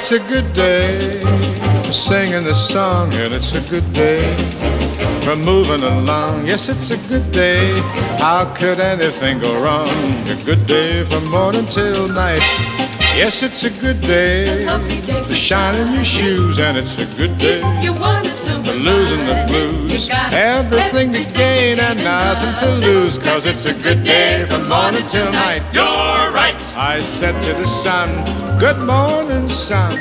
it's a good day for singing this song, and it's a good day for moving along. Yes, it's a good day. How could anything go wrong? A good day from morning till night. Yes, it's a good day for shining your shoes, and it's a good day for losing the blues. Everything to gain and nothing to lose, 'cause it's a good day from morning till night. You're right. I said to the sun, good morning, sun,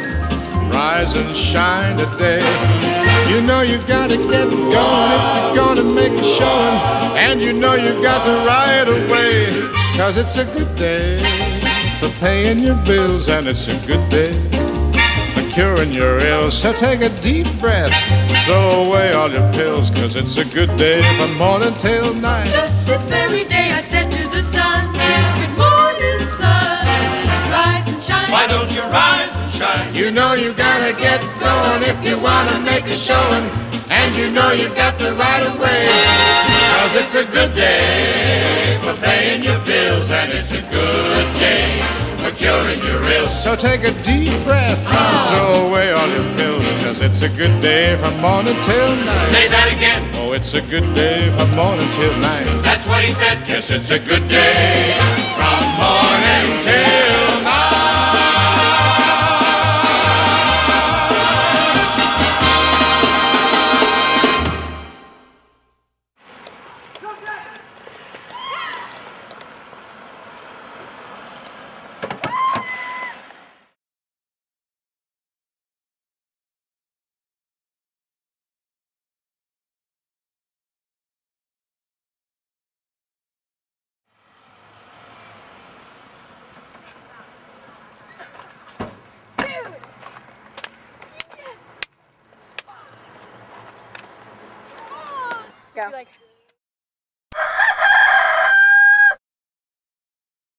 rise and shine today. You know you gotta get going if you're gonna make a showing, and you know you got to right away, 'cause it's a good day for paying your bills, and it's a good day for curing your ills. So take a deep breath, throw away all your pills, 'cause it's a good day from morning till night. Just this very day I said to the sun, good morning, sun, rise and shine. Why don't you rise and shine? You know you gotta get going if you wanna make a showing, and you know you got to right away, 'cause it's a good day for paying your bills, and it's a good day for curing your ills. So take a deep breath, throw away all your pills, 'cause it's a good day from morning till night. Say that again. Oh, it's a good day from morning till night. That's what he said. Yes, it's a good day from morning till night. Go.